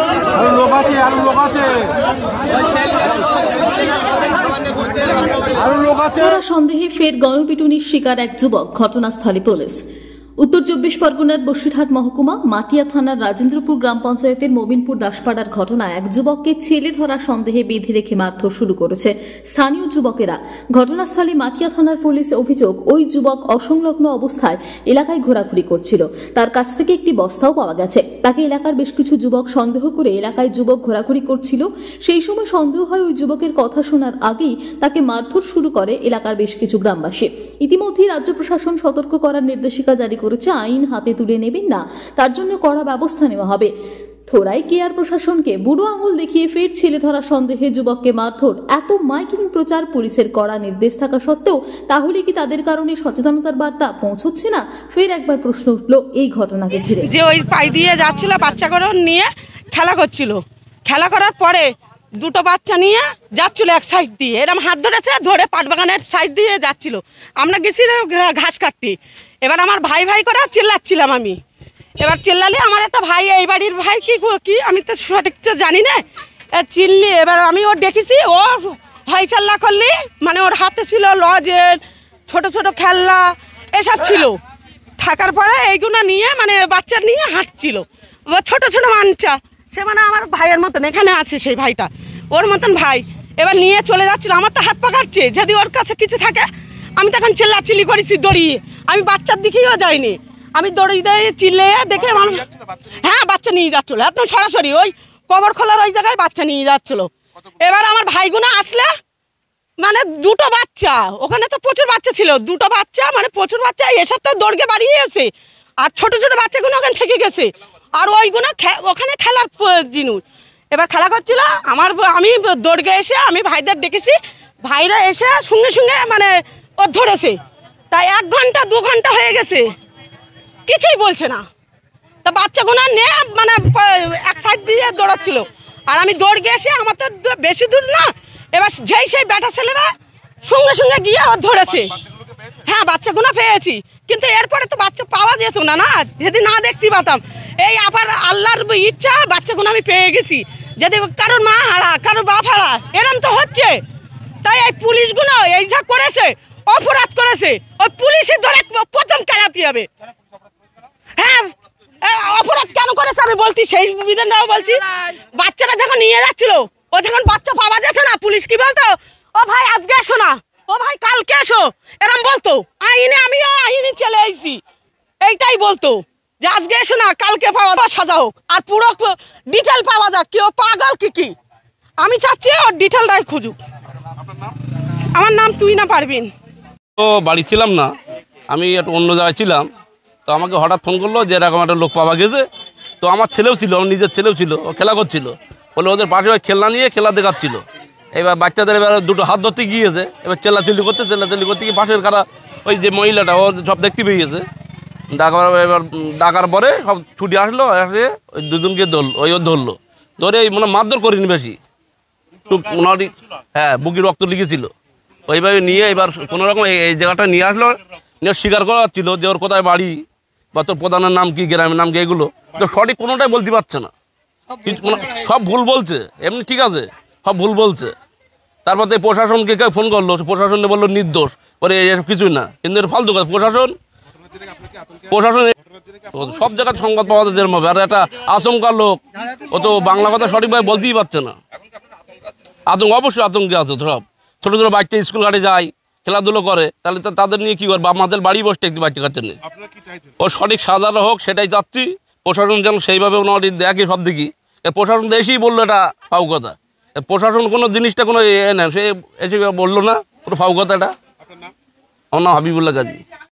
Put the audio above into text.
সন্দেহে ফের গণপিটুনির শিকার এক যুবক, ঘটনাস্থলে পুলিশ। উত্তর 24 পরগনার বসিরহাট মহকুমা মাটিয়া থানার রাজেন্দ্রপুর গ্রাম পঞ্চায়েতের মোমিনপুর দাসপাড়ার ঘটনায় এক যুবককে ছেলে ধরা সন্দেহে বেঁধে রেখে মারধর শুরু করেছে স্থানীয় যুবকেরা। ঘটনাস্থলে মাটিয়া থানার পুলিশ অভিযোগ, ওই যুবক অসংলগ্ন অবস্থায় এলাকায় ঘোরাঘুরি করছিল। তার কাছ থেকে একটি বস্তাও পাওয়া গেছে। তাকে এলাকার বেশ কিছু যুবক সন্দেহ করে এলাকায় যুবক ঘোরাঘুরি করছিল। সেই সময় সন্দেহ হয় ওই যুবকের কথা শোনার আগেই তাকে মারধর শুরু করে এলাকার বেশ কিছু গ্রামবাসী। ইতিমধ্যেই রাজ্য প্রশাসন সতর্ক করার নির্দেশিকা জারি করেছে। আইন হাতে তুলে নেবেন না, তার জন্য কড়া ব্যবস্থা নেওয়া হবে। থোড়াই কেয়ার প্রশাসনকে বুড়ো আঙুল দেখিয়ে ফের ছেলে ধরা সন্দেহে যুবককে মারধর। এত মাইকিং প্রচার, পুলিশের কড়া নির্দেশ থাকা সত্ত্বেও তাহলে কি তাদের কারণে সচেতনতার বার্তা পৌঁছচ্ছে না? ফের একবার প্রশ্ন উঠল এই ঘটনাকে ঘিরে। যে ওই পাই দিয়ে যাচ্ছিল, বাচ্চাগুলো নিয়ে খেলা করছিল। খেলা করার পরে দুটো বাচ্চা নিয়ে যাচ্ছিল এক সাইড দিয়ে, এরকম হাত ধরেছে, ধরে পাটবাগানের সাইড দিয়ে যাচ্ছিল। আমরা গেছি ঘাস কাটতে। এবার আমার ভাই ভাই করে চিল্লাচ্ছিলাম আমি। এবার চিল্লালে আমার একটা ভাই, এই বাড়ির ভাই কি আমি তো সঠিক জানি না, চিল্লি। এবার আমি ওর দেখেছি, ও হয় চাল্লা করলি, মানে ওর হাতে ছিল লজের ছোট ছোট খেলনা এসব ছিল। থাকার পরে এইগুলো নিয়ে মানে বাচ্চা নিয়ে হাঁটছিল, ছোট ছোট মানুষটা। সে মানে আমার ভাইয়ের মতন, এখানে আছে সেই ভাইটা, ওর মতন ভাই। এবার নিয়ে চলে যাচ্ছিল, আমার তো হাত পাকাচ্ছে। যদি ওর কাছে কিছু থাকে, আমি তখন চিল্লাচিল্লি করেছি দড়িয়ে। আমি বাচ্চার দিকেও যাইনি, আমি দড়ি দিয়ে চিল্লে দেখে মানুষ, হ্যাঁ বাচ্চা নিয়ে যাচ্ছিল একদম সরাসরি ওই কবর খোলার ওই জায়গায় বাচ্চা নিয়ে যাচ্ছিল। এবার আমার ভাইগুলো আসলে মানে দুটো বাচ্চা, ওখানে তো প্রচুর বাচ্চা ছিল, দুটো বাচ্চা মানে প্রচুর বাচ্চা, এসব তো দৌড়কে বাড়িয়ে এসে, আর ছোট ছোট বাচ্চাগুলো ওখানে থেকে গেছে। আর ওইগুলো ওখানে খেলার জিনিস। এবার খেলা করছিল, আমি দৌড়কে এসে আমি ভাইদের ডেকেছি, ভাইরা এসে সঙ্গে সঙ্গে মানে ও ধরেছে। তাই 1 ঘন্টা 2 ঘন্টা হয়ে গেছে, কিছুই বলছে না। তা বাচ্চাগুলো নিয়ে মানে এক সাইড দিয়ে দৌড়াচ্ছিল, আর আমি দৌড় গিয়ে এসে, আমার তো বেশি দূর না। এবার যেই সেই বেটা ছেলেরা সঙ্গে সঙ্গে গিয়ে ও ধরেছে। হ্যাঁ বাচ্চাগুলো পেয়েছি, কিন্তু এরপরে তো বাচ্চা পাওয়া যেত না, না যদি না দেখতে পাতাম। এই আবার আল্লাহর ইচ্ছা বাচ্চাগুলো আমি পেয়ে গেছি। যদি কারোর মা হারা, কারোর বাপ হারা, এরম তো হচ্ছে। তাই এই পুলিশগুলো এই যা করেছে, অপরাধ করেছে, ওই পুলিশের ধরে প্রথম কেলাতে হবে। হ্যাঁ অপরাধ কেন করেছে আমি বলছি, সেই বিধানটাও বলছি। বাচ্চারা যখন নিয়ে যাচ্ছিল, ও যখন বাচ্চা পাওয়া যেত না, পুলিশ কি বলতো, ও ভাই আজকে এসো না, ও ভাই কালকে এসো, এরম বলতো। আইনে আমিও আইনে চলে এসেছি, এইটাই বলতো যে আজকে এসো না, কালকে পাওয়া যাক, সাজা হোক, আর পুরো ডিটেল পাওয়া যাক, কেউ পাগল কি। আমি চাচ্ছি ওর ডিটেলটাই খুঁজুক। আমার নাম তুই না পারবিন। তো বাড়ি ছিলাম না, আমি একটু অন্য জায়গায় ছিলাম। তো আমাকে হঠাৎ ফোন করলো যে এরকম একটা লোক পাওয়া গেছে। তো আমার ছেলেও ছিল, আমার নিজের ছেলেও ছিল, ও খেলা করছিল বলে ওদের পাশে ওই খেলনা নিয়ে খেলা দেখাচ্ছিল। এবার বাচ্চাদের এবার দুটো হাত ধরতে গিয়েছে, এবার চিল্লাচিল্লি করতে গিয়ে পাশের কারা ওই যে মহিলাটা ও সব দেখতে পেয়েছে। এবার ডাকার পরে সব ছুটি আসলো, এসে ওই দুজনকে ধরলো, ধরে মানে মারধর করিনি বেশি, মোটামুটি হ্যাঁ বুকি রক্ত লিখেছিল। ওইভাবে নিয়ে এবার কোনো রকম এই জায়গাটা নিয়ে আসলো, নিয়ে স্বীকার করা হচ্ছিল যে ওর কোথায় বাড়ি বা তোর প্রধানের নাম কি, গ্রামের নাম কি, এগুলো তো সঠিক কোনোটাই বলতে পারছে না। সব ভুল বলছে, এমনি ঠিক আছে, সব ভুল বলছে। তারপর তো প্রশাসনকে কেউ ফোন করলো, প্রশাসনে বললো নির্দোষ, পরে এসব কিছুই না। কিন্তু এর ফালতু কাজ, প্রশাসন সব জায়গায় সংবাদ পাওয়া যায় যেরকম হবে। আর একটা আচমকা লোক, ও তো বাংলা কথা সঠিকভাবে বলতেই পারছে না। আতঙ্ক, অবশ্যই আতঙ্কে আছে। সব ছোটো ছোটো বাচ্চা স্কুল ঘাটে যায়, খেলাধুলো করে, তাহলে তো তাদের নিয়ে কী করবে? আমাদের বাড়ি বসতে একটু বাচ্চা কাচ্চা নেই। ও সঠিক সাজানো হোক, সেটাই চাচ্ছি। প্রশাসন যেন সেইভাবে ওনার দেখে সব দিকে। প্রশাসন তো এসেই বললো এটা ফাউ কথা। প্রশাসন কোনো জিনিসটা কোনো এ না, সে এসে বললো না, পুরো ফাউ কথা এটা। আমার নাম হাবিবুল্লাহ গাজী।